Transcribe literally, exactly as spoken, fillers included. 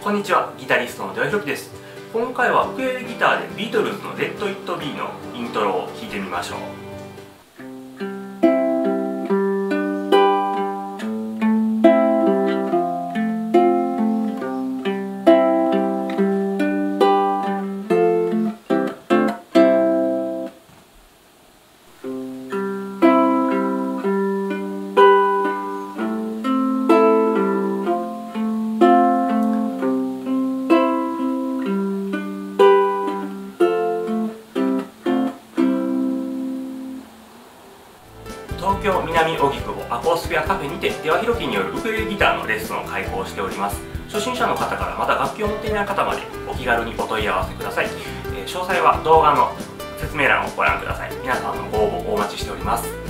こんにちは、ギタリストの出羽ひろきです。今回はウクレレギターでビートルズの「レッド・イット・ビー」のイントロを弾いてみましょう。東京南荻窪アコースフェアカフェにて出羽ひろきによるウクレレギターのレッスンを開講しております。初心者の方からまだ楽器を持っていない方までお気軽にお問い合わせください。えー、詳細は動画の説明欄をご覧ください。皆さんのご応募お待ちしております。